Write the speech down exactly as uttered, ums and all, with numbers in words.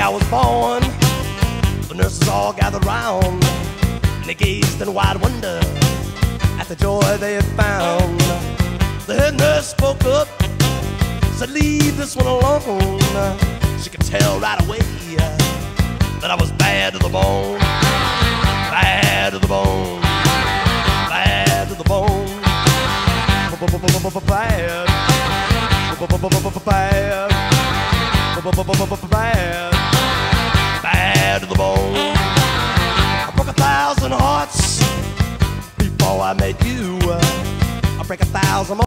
I was born, the nurses all gathered round, and they gazed in wide wonder at the joy they had found. The head nurse spoke up, said, "Leave this one alone." She could tell right away that I was bad to the bone, bad to the bone, bad to the bone, bad, bad, bad, bad to the bone. I broke a thousand hearts before I met you. I break a thousand more.